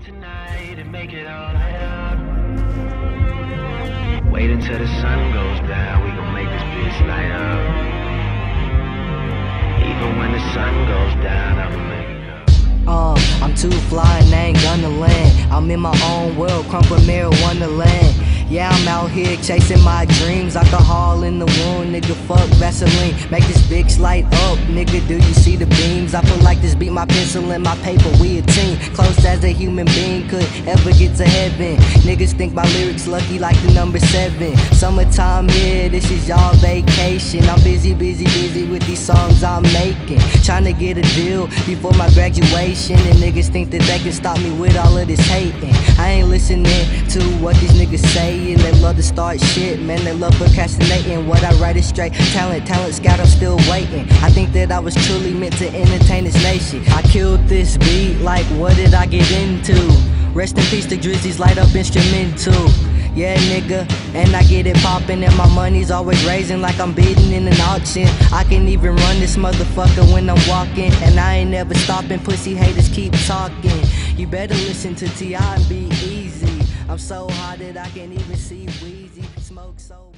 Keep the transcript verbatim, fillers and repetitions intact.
tonight and make it all light up. Wait until the sun goes down, we gon' make this bitch light up. Even when the sun goes down, I'ma make it up. Uh, I'm too fly and I ain't gonna land. I'm in my own world, crumple mirror wonderland. Yeah, I'm out here chasing my dreams. Alcohol in the wound, nigga, fuck Vaseline. Make this bitch light up, nigga, do you see the beams? I feel like this beat my pencil and my paper, we a team. Close as a human being could ever get to heaven. Niggas think my lyrics lucky like the number seven. Summertime here, this is y'all vacation. I'm busy, busy, busy with these songs I'm making. Trying to get a deal before my graduation. And niggas think that they can stop me with all of this hating. I ain't listening to what these niggas say. And they love to start shit, man, they love procrastinating. What I write is straight talent, talent scout, I'm still waiting. I think that I was truly meant to entertain this nation. I killed this beat, like what did I get into? Rest in peace to Drizzy's light up instrumental. Yeah, nigga, and I get it poppin', and my money's always raising like I'm bidding in an auction. I can even run this motherfucker when I'm walking, and I ain't never stopping, pussy haters keep talking. You better listen to T I and be easy. I'm so hot that I can't even see Weezy. Smoke so